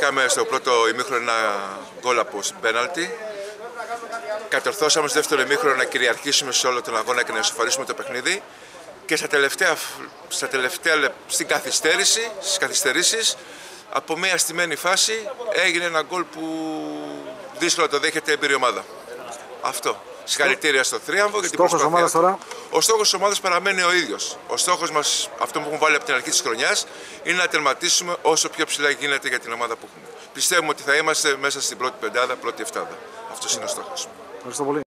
Είχαμε στο πρώτο ημίχρονο ένα γκολ από πέναλτι. Κατορθώσαμε στο δεύτερο ημίχρονο να κυριαρχήσουμε σε όλο τον αγώνα και να ισοφαρίσουμε το παιχνίδι. Και στις καθυστερήσεις, από μια στημένη φάση έγινε ένα γκολ που δύσκολα το δέχεται έμπειρη ομάδα. Αυτό. Συγχαρητήρια στο Θρίαμβο για την προσπάθεια. Ομάδας τώρα. Ο στόχος της ομάδας παραμένει ο ίδιος. Ο στόχος μας, αυτό που έχουμε βάλει από την αρχή της χρονιάς, είναι να τερματίσουμε όσο πιο ψηλά γίνεται για την ομάδα που έχουμε. Πιστεύουμε ότι θα είμαστε μέσα στην πρώτη πεντάδα, πρώτη εφτάδα. Αυτός είναι ο στόχος. Ευχαριστώ πολύ.